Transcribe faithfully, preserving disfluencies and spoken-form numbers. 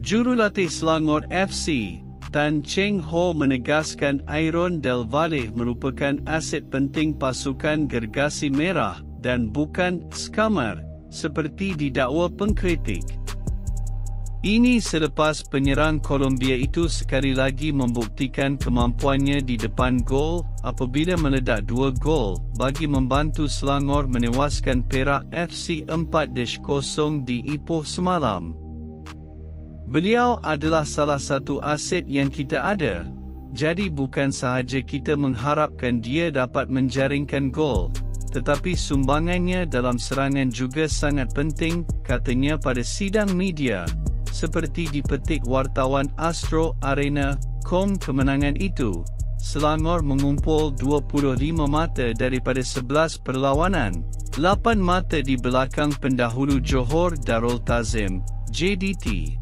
Jurulatih Selangor F C, Tan Cheng Ho menegaskan Iron Del Valle merupakan aset penting pasukan Gergasi Merah dan bukan scammer, seperti didakwa pengkritik. Ini selepas penyerang Colombia itu sekali lagi membuktikan kemampuannya di depan gol apabila meledak dua gol bagi membantu Selangor menewaskan Perak F C empat kosong di Ipoh semalam. Beliau adalah salah satu aset yang kita ada, jadi bukan sahaja kita mengharapkan dia dapat menjaringkan gol, tetapi sumbangannya dalam serangan juga sangat penting, katanya pada sidang media, seperti dipetik wartawan Astro Arena titik com. Kemenangan itu, Selangor mengumpul dua puluh lima mata daripada sebelas perlawanan, lapan mata di belakang pendahulu Johor Darul Tazim, J D T.